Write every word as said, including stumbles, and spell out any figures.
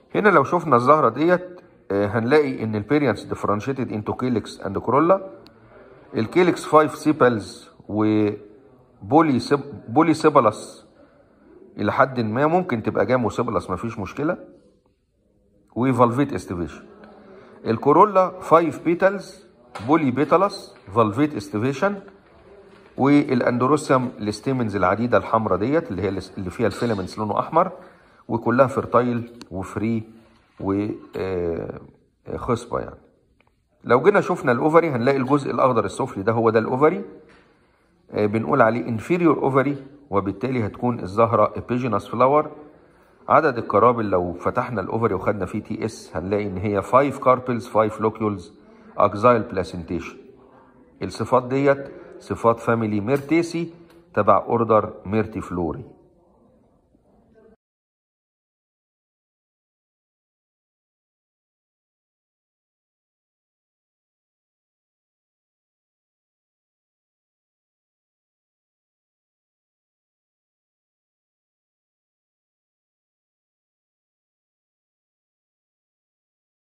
هنا لو شفنا الزهرة ديت هنلاقي ان البيريانس ديفرنشيتد انتو كيلكس اند كورولا. الكيلكس خمسة سيبلز وبولي سيب بولي سيبلس الى حد ما، ممكن تبقى جامو سيبلس مفيش مشكله، وفالفيت استيفيشن. الكورولا خمسة بيتلز بولي بيتلس فالفيت استيفيشن. والاندروسيوم الستيمنز العديده الحمراء ديت اللي هي اللي فيها الفيلامنتس لونه احمر، وكلها فيرتايل وفري وخصبه يعني. لو جينا شفنا الاوفري هنلاقي الجزء الاخضر السفلي ده هو ده الاوفري، بنقول عليه انفيريور اوفري، وبالتالي هتكون الزهره ابيجينس فلاور. عدد القرابل لو فتحنا الاوفري وخدنا فيه تي اس هنلاقي ان هي خمسة كاربلز خمسة لوكيولز اكزايل بلاسنتيشن. الصفات ديت صفات فاميلي ميرتيسي تبع اوردر ميرتيفلوري.